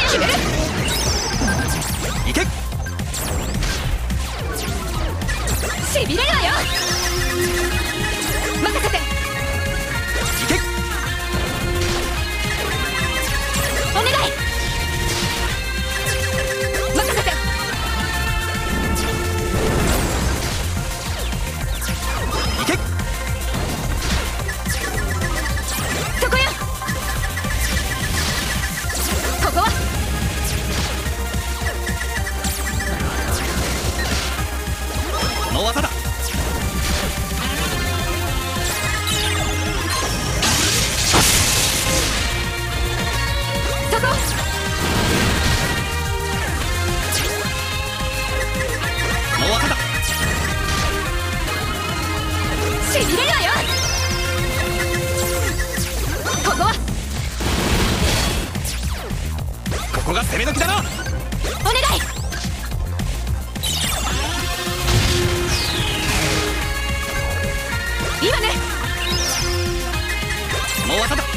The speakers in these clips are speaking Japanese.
決める。 いけ。 しびれるわよ。任せて。 いけ。 お願い。任せて。 いけ。 そこよ。ここはこの技だ。 そこ。 この技だ。 しびれるわよ。ここはここが攻め時だな。 お願い。いいわね。 この技だ。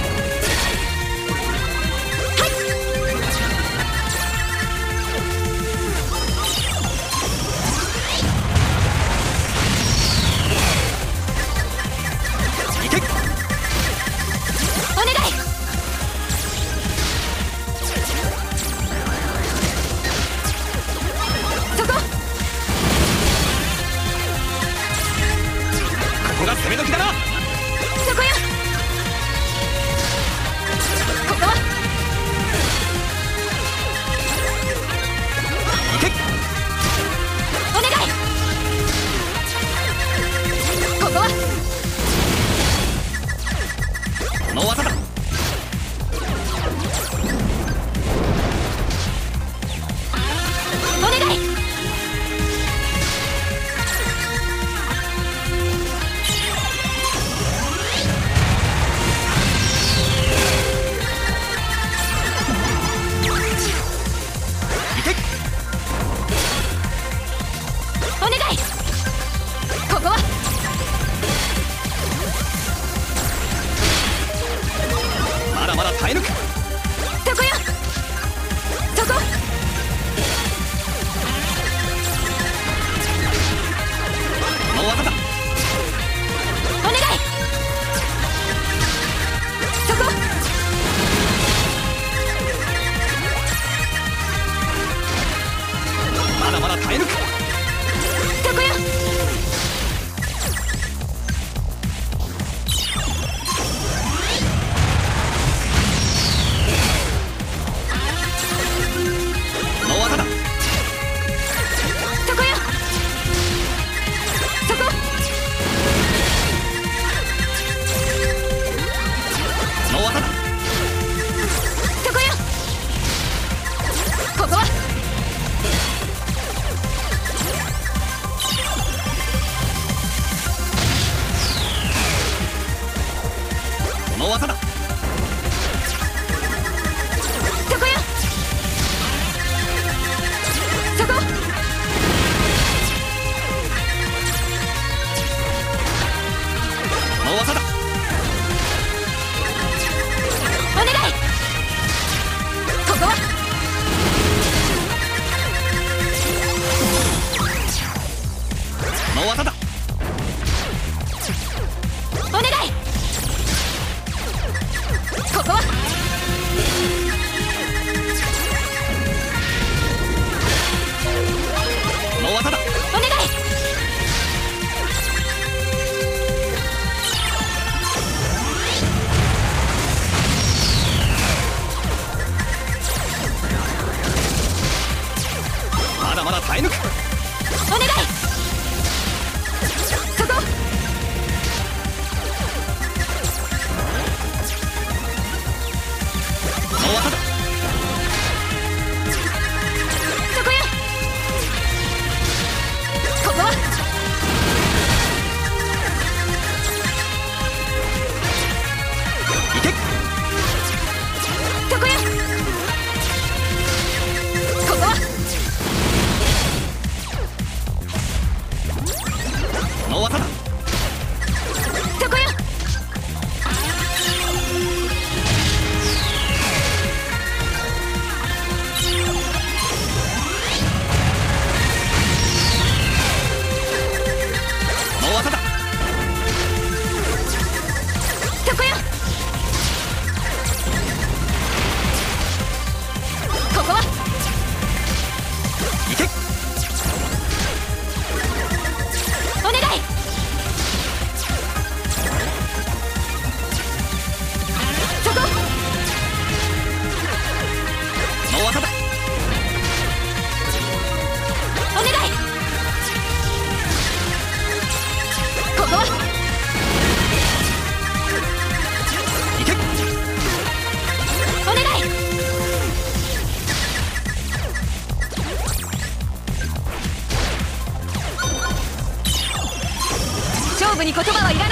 いけ。 お願い。そこ。 ここが攻め時だな。 そこよ。ここはいけ。 お願い。ここはこの技だ。 お願い。 いけ。 お願い。ここはまだまだ耐え抜く。 そこよ。そこ。 この技だ。 お願い。そこ。 まだまだ耐え抜く。 そこよ。 この技だ。 そこよ。そこ。 この技だ。 そこよ。ここはこの技だ。 そこよ。そこ。 この技だ。 お願い。ここはこの技だ。 お願い。 言葉はいらない。